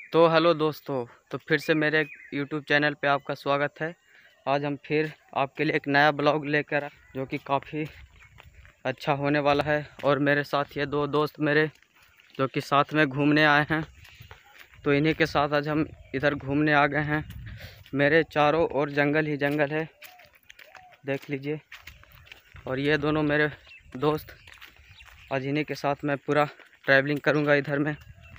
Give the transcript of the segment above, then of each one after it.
तो हेलो दोस्तों, तो फिर से मेरे YouTube चैनल पे आपका स्वागत है। आज हम फिर आपके लिए एक नया ब्लॉग लेकर जो कि काफ़ी अच्छा होने वाला है। और मेरे साथ ये दो दोस्त मेरे जो कि साथ में घूमने आए हैं, तो इन्हीं के साथ आज हम इधर घूमने आ गए हैं। मेरे चारों ओर जंगल ही जंगल है, देख लीजिए। और ये दोनों मेरे दोस्त, आज इन्हीं के साथ मैं पूरा ट्रैवलिंग करूँगा इधर में।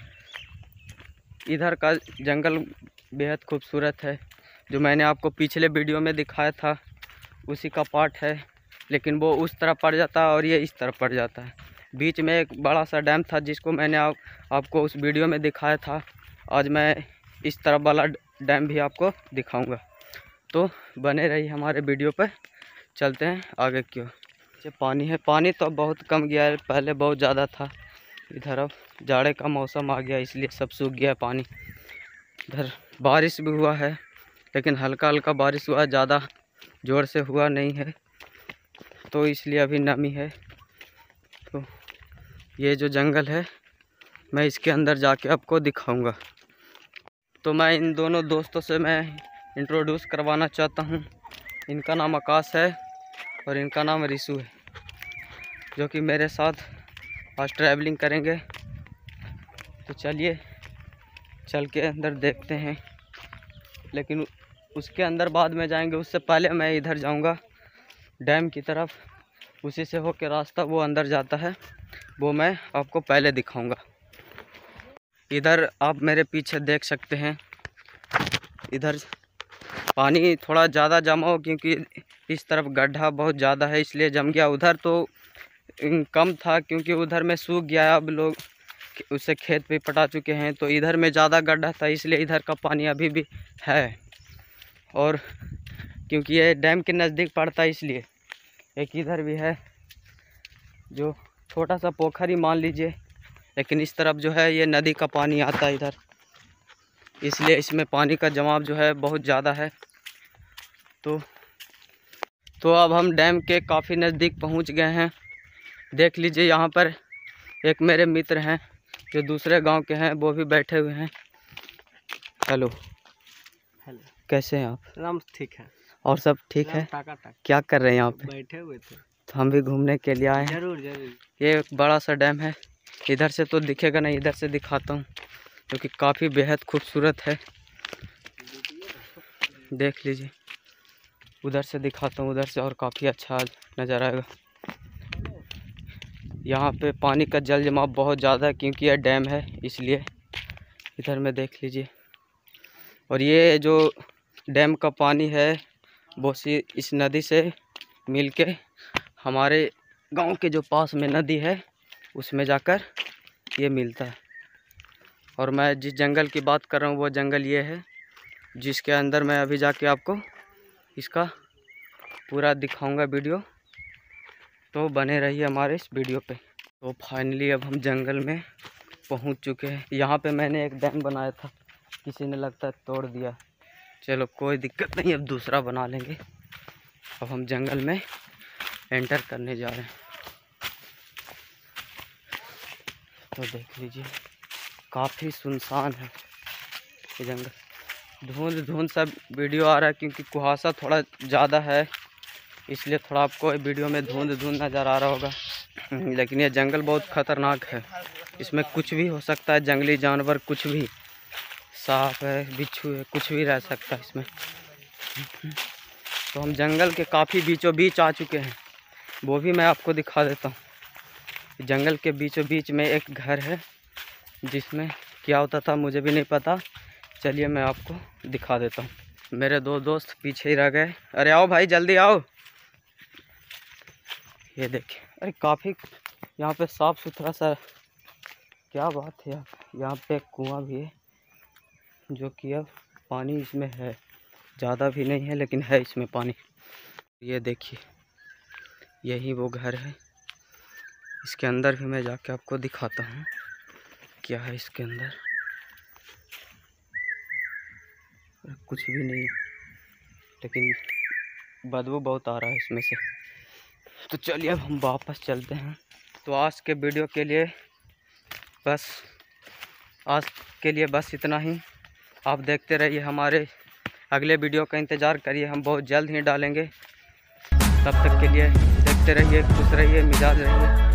इधर का जंगल बेहद खूबसूरत है। जो मैंने आपको पिछले वीडियो में दिखाया था उसी का पार्ट है, लेकिन वो उस तरफ पड़ जाता है और ये इस तरफ पड़ जाता है। बीच में एक बड़ा सा डैम था जिसको मैंने आपको उस वीडियो में दिखाया था। आज मैं इस तरफ वाला डैम भी आपको दिखाऊंगा, तो बने रही हमारे वीडियो पर। चलते हैं आगे की ओर। पानी है, पानी तो अब बहुत कम गया है, पहले बहुत ज़्यादा था इधर। अब जाड़े का मौसम आ गया इसलिए सब सूख गया पानी। इधर बारिश भी हुआ है, लेकिन हल्का हल्का बारिश हुआ, ज़्यादा ज़ोर से हुआ नहीं है, तो इसलिए अभी नमी है। तो ये जो जंगल है मैं इसके अंदर जाके आपको दिखाऊंगा। तो मैं इन दोनों दोस्तों से मैं इंट्रोड्यूस करवाना चाहता हूँ। इनका नाम आकाश है और इनका नाम रिशु है, जो कि मेरे साथ आज ट्रैवलिंग करेंगे। तो चलिए चल के अंदर देखते हैं, लेकिन उसके अंदर बाद में जाएंगे। उससे पहले मैं इधर जाऊंगा डैम की तरफ, उसी से होकर रास्ता वो अंदर जाता है, वो मैं आपको पहले दिखाऊंगा। इधर आप मेरे पीछे देख सकते हैं, इधर पानी थोड़ा ज़्यादा जमा हो, क्योंकि इस तरफ गड्ढा बहुत ज़्यादा है इसलिए जम गया। उधर तो कम था क्योंकि उधर में सूख गया, अब लोग उसे खेत पे पटा चुके हैं। तो इधर में ज़्यादा गड्ढा था इसलिए इधर का पानी अभी भी है। और क्योंकि ये डैम के नज़दीक पड़ता है इसलिए एक इधर भी है, जो छोटा सा पोखरी मान लीजिए, लेकिन इस तरफ जो है ये नदी का पानी आता है इधर, इसलिए इसमें पानी का जमाव जो है बहुत ज़्यादा है। तो अब हम डैम के काफ़ी नज़दीक पहुंच गए हैं। देख लीजिए, यहाँ पर एक मेरे मित्र हैं जो दूसरे गांव के हैं, वो भी बैठे हुए हैं। हेलो हेलो, कैसे हैं आप? राम ठीक है। और सब ठीक है? टाका क्या कर रहे हैं यहाँ पे? बैठे हुए थे। तो हम भी घूमने के लिए आए हैं। जरूर जरूर। ये एक बड़ा सा डैम है, इधर से तो दिखेगा नहीं, इधर से दिखाता हूँ, क्योंकि काफ़ी बेहद खूबसूरत है। देख लीजिए, उधर से दिखाता हूँ, उधर से और काफ़ी अच्छा नज़र आएगा। यहाँ पे पानी का जल जमाव बहुत ज़्यादा है क्योंकि यह डैम है, इसलिए इधर में देख लीजिए। और ये जो डैम का पानी है वो इस नदी से मिलके हमारे गांव के जो पास में नदी है उसमें जाकर ये मिलता है। और मैं जिस जंगल की बात कर रहा हूँ वो जंगल ये है, जिसके अंदर मैं अभी जाके आपको इसका पूरा दिखाऊंगा वीडियो, तो बने रहिए हमारे इस वीडियो पे। तो फाइनली अब हम जंगल में पहुंच चुके हैं। यहाँ पे मैंने एक डैम बनाया था, किसी ने लगता है तोड़ दिया। चलो कोई दिक्कत नहीं, अब दूसरा बना लेंगे। अब हम जंगल में एंटर करने जा रहे हैं। तो देख लीजिए, काफ़ी सुनसान है ये जंगल। धुंध धुंध सा वीडियो आ रहा है क्योंकि कुहासा थोड़ा ज़्यादा है, इसलिए थोड़ा आपको वीडियो में धुंध धुंध नज़र आ रहा होगा। लेकिन ये जंगल बहुत ख़तरनाक है, इसमें कुछ भी हो सकता है, जंगली जानवर कुछ भी, सांप है, बिच्छू है, कुछ भी रह सकता है इसमें। तो हम जंगल के काफ़ी बीचों बीच आ चुके हैं, वो भी मैं आपको दिखा देता हूँ। जंगल के बीचों बीच में एक घर है, जिसमें क्या होता था मुझे भी नहीं पता। चलिए मैं आपको दिखा देता हूँ। मेरे दो दोस्त पीछे ही रह गए। अरे आओ भाई, जल्दी आओ। ये देखिए, अरे काफ़ी यहाँ पे साफ़ सुथरा सा, क्या बात है यार। यहाँ पे एक कुआं भी है, जो कि अब पानी इसमें है, ज़्यादा भी नहीं है लेकिन है इसमें पानी। ये देखिए, यही वो घर है। इसके अंदर भी मैं जाके आपको दिखाता हूँ क्या है इसके अंदर। कुछ भी नहीं है, लेकिन बदबू बहुत आ रहा है इसमें से। तो चलिए अब हम वापस चलते हैं। तो आज के वीडियो के लिए बस आज के लिए बस इतना ही। आप देखते रहिए, हमारे अगले वीडियो का इंतज़ार करिए, हम बहुत जल्द ही डालेंगे। तब तक के लिए देखते रहिए, खुश रहिए, मिजाज रहिए।